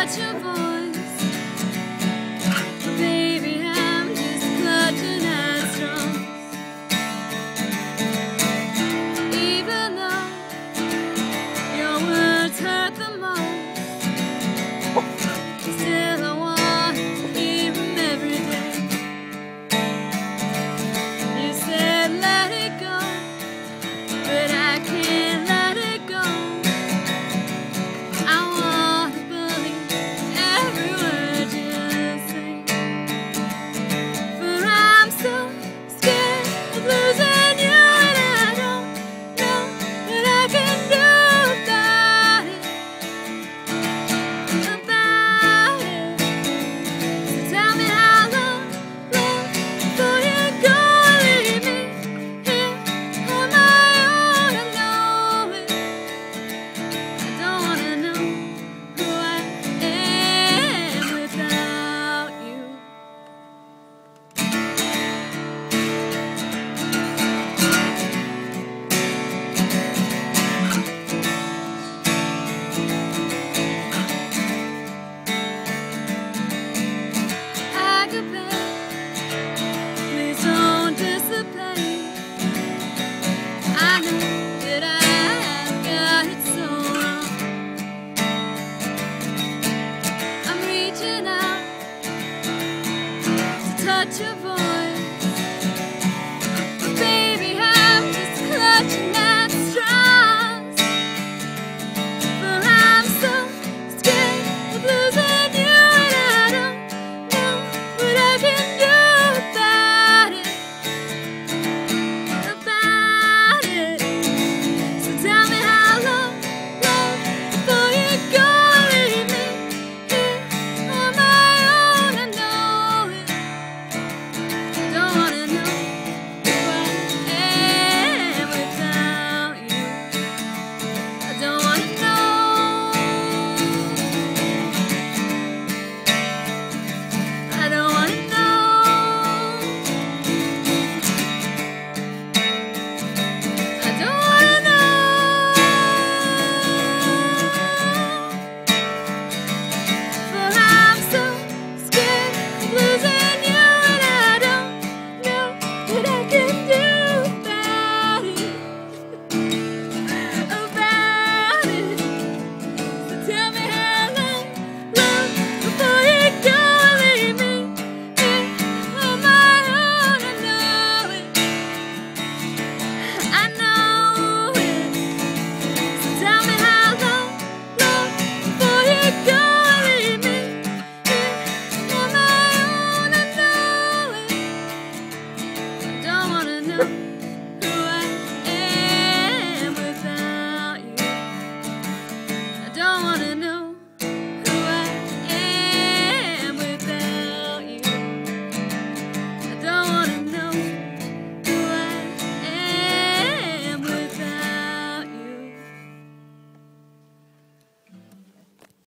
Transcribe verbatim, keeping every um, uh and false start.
touch your voice. Baby, I'm just clutching at straws. Even though your words hurt the most, still I want to hear them every day. You said let it go, but I can't let it go. I want to believe every word you say, for I'm so scared of losing you, and I don't know what I can do about it, about it. So tell me how long, long before you go and leave me here on my own. I know it. I don't wanna know who I am without you. Agape, please don't dissipate. I know that I've got it so wrong. I'm reaching out to touch your voice.